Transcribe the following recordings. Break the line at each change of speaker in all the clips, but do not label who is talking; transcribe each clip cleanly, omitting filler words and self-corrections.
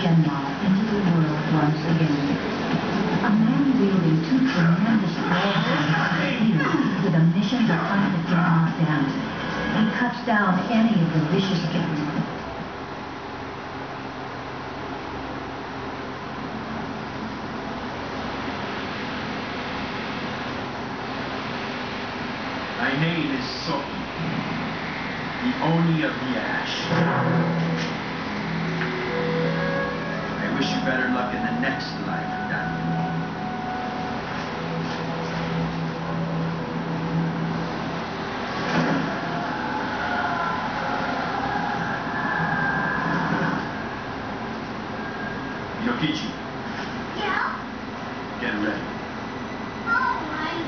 Genmar into the world once again. A man wielding two tremendous broadswords with a mission to hunt the Genmar dance. He cuts down any of the vicious Genmar.
My name is Soki, the Oni of the Ash. I wish you better luck in the next life, Daniel. Yokichi.
Yeah?
Get ready.
All right.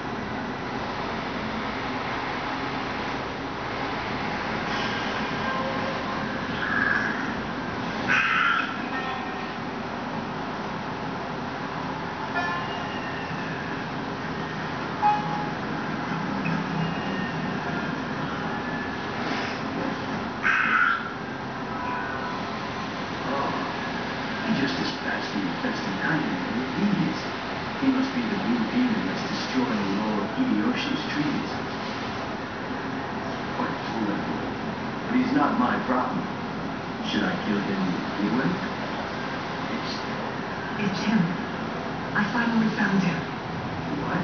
Just dispatched the infested diamond from the bees. He must be the blue demon that's destroying Lord Hideyoshi's trees. Quite formidable. But he's not my problem. Should I kill him anyway?
It's him. I finally found him.
What?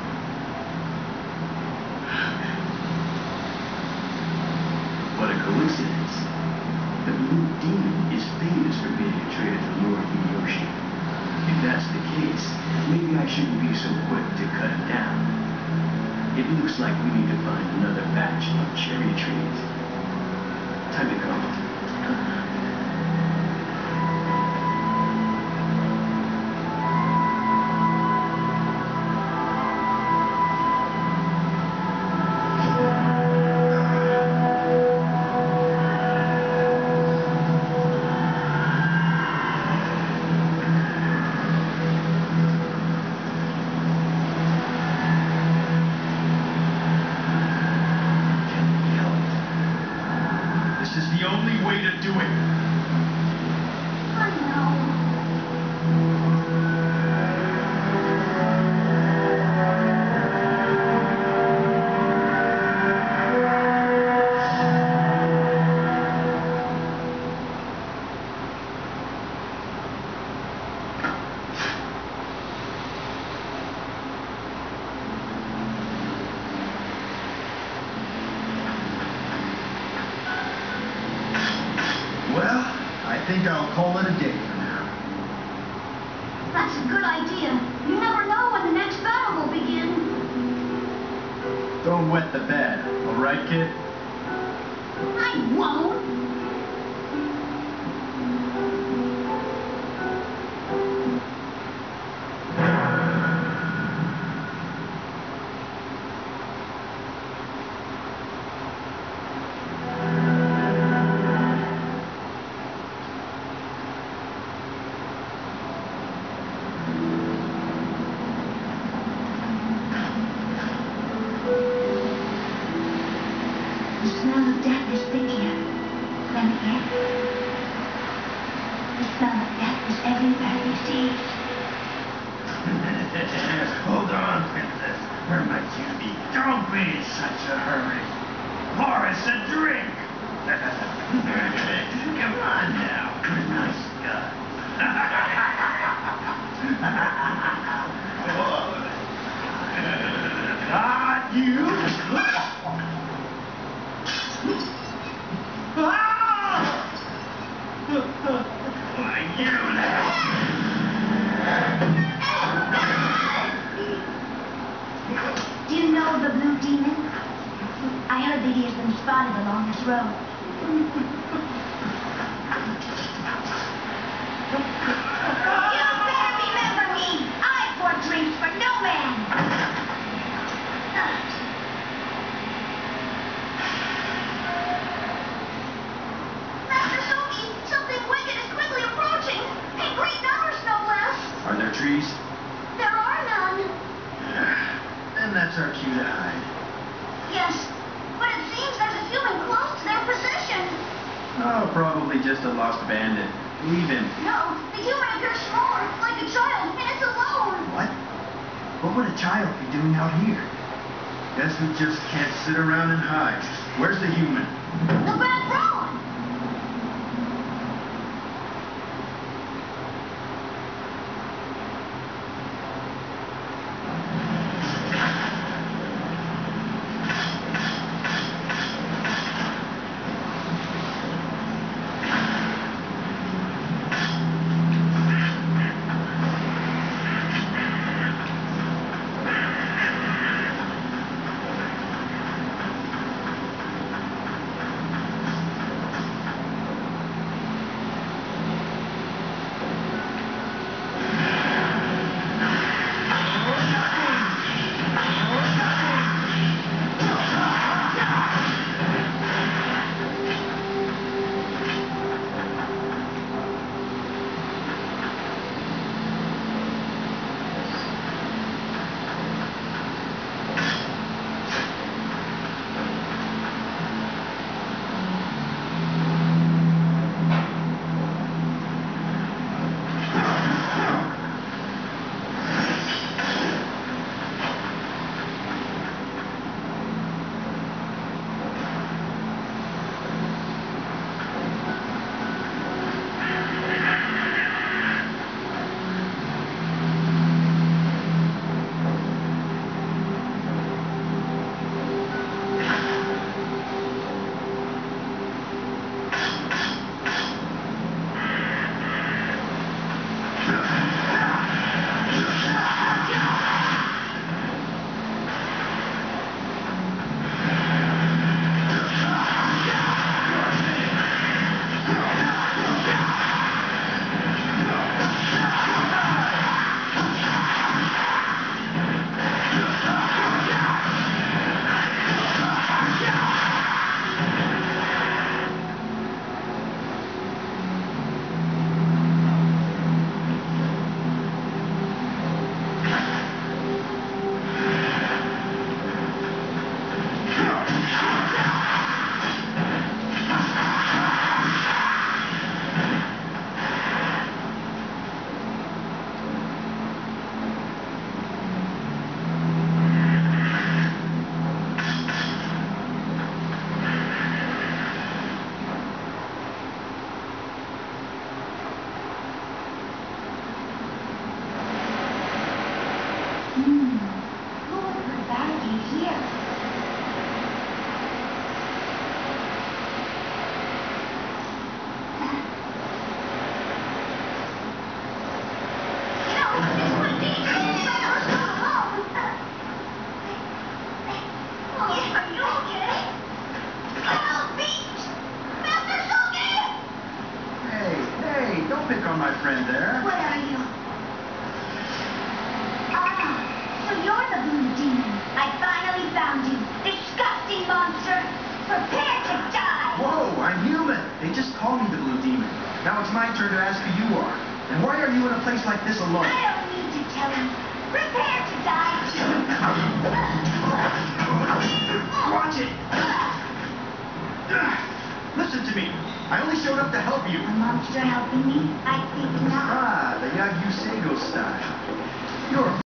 What a coincidence. The blue demon is famous for being a traitor to Lord Hideyoshi. If that's the case, maybe I shouldn't be so quick to cut it down. It looks like we need to find another batch of cherry trees. Time to go. This is the only way to do it.
I know.
Well, I think I'll call it a day for now.
That's a good idea. You never know when the next battle will begin.
Don't wet the bed, all right, kid?
I won't.
The smell of death is thick here. Then again, the smell of death is everywhere these days.
Hold on, princess. Where might you be? Don't be in such a hurry. Pour us a drink. Come on now. Nice guy. Not you.
Do you know the blue demon? I heard that he has been spotted along this road. You better remember me. I pour drinks for no man. Master Soki, something wicked is quickly approaching. In great numbers, no less.
Are there trees?
There are none.
Then that's our cue to hide.
Yes, but it seems there's a human close to their possession.
Oh, probably just a lost bandit. Leave him.
No, the human appears smaller, like a child, and it's alone.
What? What would a child be doing out here? Guess we just can't sit around and hide. Where's the human?
The back road. Who would put a barricade here? You know, this would be better alone. Are you okay? Help me! Master Sogi!
Hey, don't pick on my friend there.
What are you? Ah, so you're the Blue Demon. I finally found you. Disgusting monster. Prepare to die.
Whoa, I'm human. They just call me the Blue Demon. Now it's my turn to ask who you are. And why are you in a place like this alone?
I don't need to tell you. Prepare to die.
Watch it! Listen to me. I only showed up to help you.
A monster helping me? I think not.
Ah, the Yagyu Seigo style. You're a